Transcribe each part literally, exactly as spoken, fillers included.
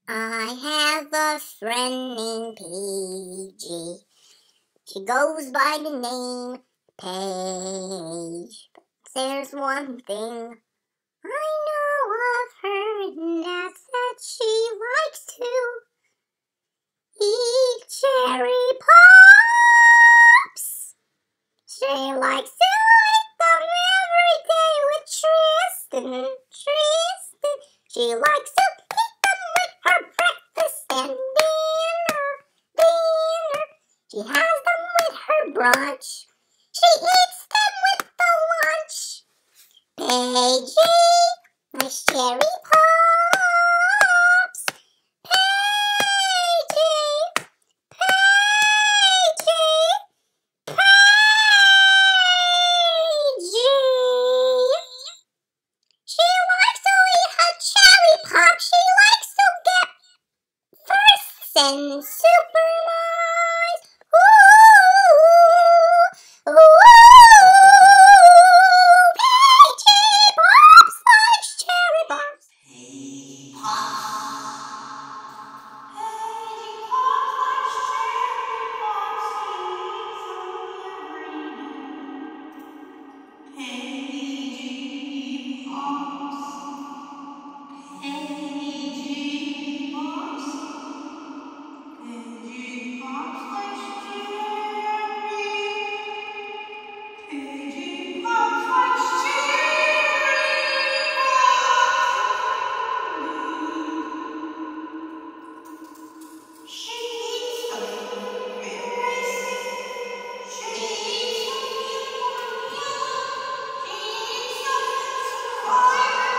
I have a friend named Paigey. She goes by the name Paige. But there's one thing I know of her, and that's that she likes to eat cherry pops. She likes to eat them every day with Tristan. Tristan. She likes to eat them with her breakfast and dinner. Dinner. She has them with her brunch. She eats them with the lunch. Paigey, nice cherry pops. Paigey, Paigey, Paigey. She likes to eat her cherry pop. She likes to get firsts and super nice. Ooh, ooh. Paigey pops likes cherry pops. Paigey pops. Paigey pops likes cherry pops. Paigey pops. Paigey pops. Paigey pops likes cherry. Paigey pops likes cherry pops. She eats them in races. She eats them in formula. She eats them in survivor.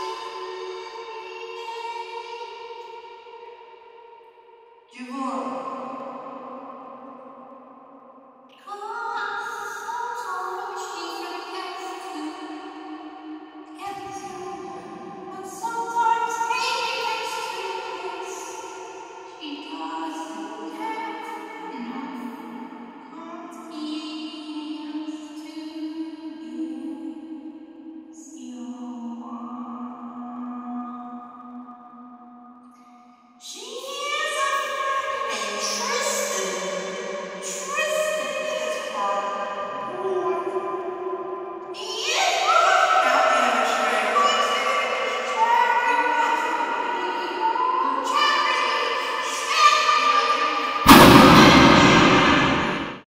Devon.